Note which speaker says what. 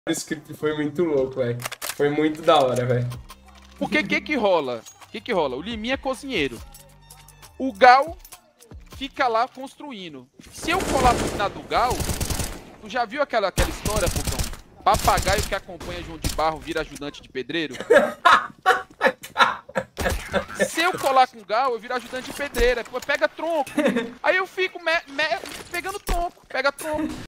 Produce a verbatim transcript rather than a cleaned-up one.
Speaker 1: O script foi muito louco, velho. Foi muito da hora, velho.
Speaker 2: Porque o que que rola? O que que rola? O Liminha é cozinheiro. O Gal fica lá construindo. Se eu colar na do Gal, tu já viu aquela, aquela história, Pocão? Papagaio que acompanha João de Barro vira ajudante de pedreiro? Se eu colar com o Gal, eu viro ajudante de pedreira. Pega tronco. Aí eu fico me, me, pegando tronco. Pega tronco.